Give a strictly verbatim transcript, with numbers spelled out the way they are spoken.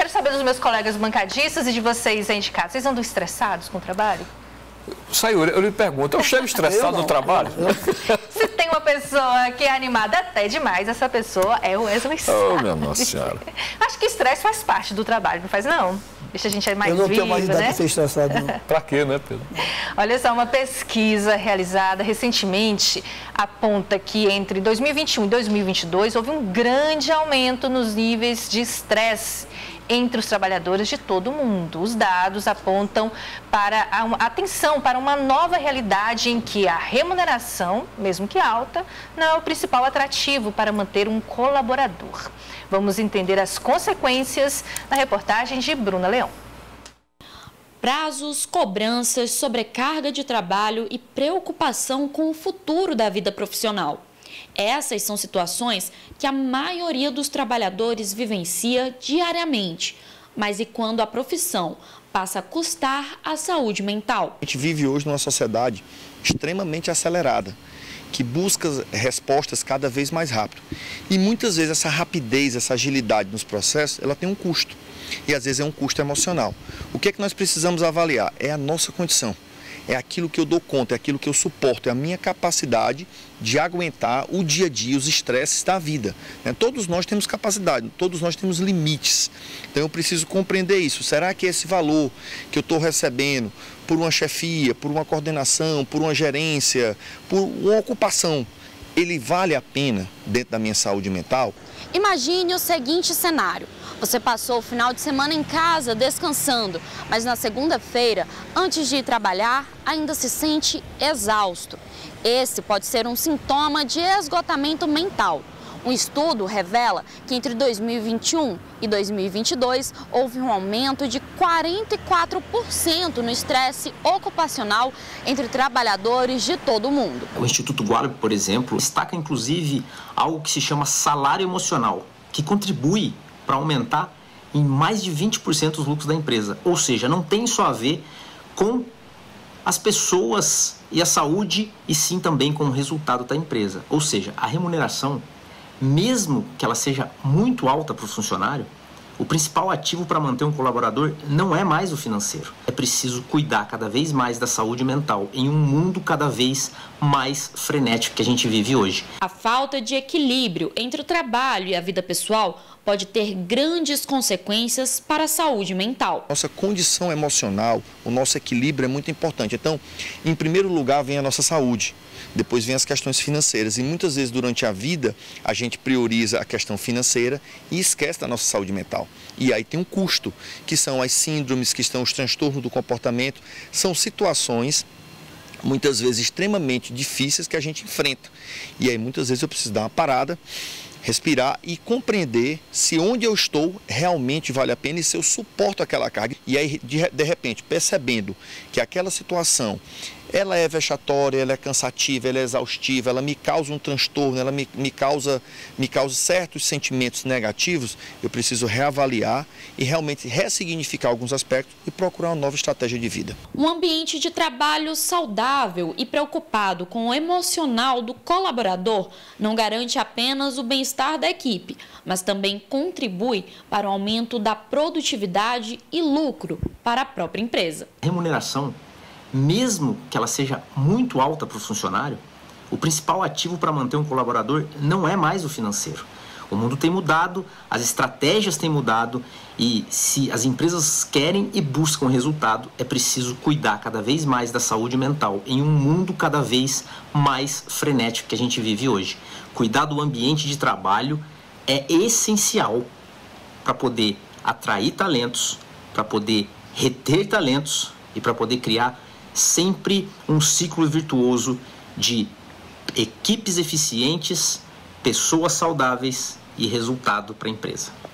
quero saber dos meus colegas bancadistas e de vocês aí de casa. Vocês andam estressados com o trabalho? Saiu, eu lhe pergunto, eu chego estressado no trabalho? Se tem uma pessoa que é animada até demais, essa pessoa é o Wesley Salles. Oh, minha Nossa Senhora. Acho que estresse faz parte do trabalho, não faz não? Deixa a gente mais viva, né? Eu não tenho mais idade de ser estressado, não. Pra quê, né, Pedro? Olha só, uma pesquisa realizada recentemente aponta que entre dois mil e vinte e um e dois mil e vinte e dois houve um grande aumento nos níveis de estresse entre os trabalhadores de todo o mundo. Os dados apontam para a atenção para uma nova realidade em que a remuneração, mesmo que alta, não é o principal atrativo para manter um colaborador. Vamos entender as consequências na reportagem de Bruna Leão. Prazos, cobranças, sobrecarga de trabalho e preocupação com o futuro da vida profissional. Essas são situações que a maioria dos trabalhadores vivencia diariamente. Mas e quando a profissão passa a custar a saúde mental? A gente vive hoje numa sociedade extremamente acelerada, que busca respostas cada vez mais rápido. E muitas vezes essa rapidez, essa agilidade nos processos, ela tem um custo. E às vezes é um custo emocional. O que é que nós precisamos avaliar? É a nossa condição. É aquilo que eu dou conta, é aquilo que eu suporto, é a minha capacidade de aguentar o dia a dia, os estresses da vida. Né? Todos nós temos capacidade, todos nós temos limites. Então eu preciso compreender isso. Será que esse valor que eu estou recebendo por uma chefia, por uma coordenação, por uma gerência, por uma ocupação, ele vale a pena dentro da minha saúde mental? Imagine o seguinte cenário. Você passou o final de semana em casa descansando, mas na segunda-feira, antes de ir trabalhar, ainda se sente exausto. Esse pode ser um sintoma de esgotamento mental. Um estudo revela que entre dois mil e vinte e um e dois mil e vinte e dois houve um aumento de quarenta e quatro por cento no estresse ocupacional entre trabalhadores de todo o mundo. O Instituto Gallup, por exemplo, destaca inclusive algo que se chama salário emocional, que contribui para aumentar em mais de vinte por cento os lucros da empresa. Ou seja, não tem só a ver com as pessoas e a saúde, e sim também com o resultado da empresa. Ou seja, a remuneração, mesmo que ela seja muito alta para o funcionário, o principal ativo para manter um colaborador não é mais o financeiro. É preciso cuidar cada vez mais da saúde mental em um mundo cada vez mais frenético que a gente vive hoje. A falta de equilíbrio entre o trabalho e a vida pessoal pode ter grandes consequências para a saúde mental. Nossa condição emocional, o nosso equilíbrio é muito importante. Então, em primeiro lugar vem a nossa saúde. Depois vem as questões financeiras e muitas vezes durante a vida a gente prioriza a questão financeira e esquece da nossa saúde mental. E aí tem um custo, que são as síndromes, que estão os transtornos do comportamento, são situações muitas vezes extremamente difíceis que a gente enfrenta. E aí muitas vezes eu preciso dar uma parada, respirar e compreender se onde eu estou realmente vale a pena e se eu suporto aquela carga. E aí, de, de repente, percebendo que aquela situação, ela é vexatória, ela é cansativa, ela é exaustiva, ela me causa um transtorno, ela me, me, causa, me causa certos sentimentos negativos, eu preciso reavaliar e realmente ressignificar alguns aspectos e procurar uma nova estratégia de vida. Um ambiente de trabalho saudável e preocupado com o emocional do colaborador não garante apenas o bem-estar da equipe, mas também contribui para o aumento da produtividade e lucro para a própria empresa. Remuneração, mesmo que ela seja muito alta para o funcionário, o principal ativo para manter um colaborador não é mais o financeiro. O mundo tem mudado, as estratégias têm mudado e se as empresas querem e buscam resultado, é preciso cuidar cada vez mais da saúde mental em um mundo cada vez mais frenético que a gente vive hoje. Cuidar do ambiente de trabalho é essencial para poder atrair talentos, para poder reter talentos e para poder criar sempre um ciclo virtuoso de equipes eficientes, pessoas saudáveis e resultado para a empresa.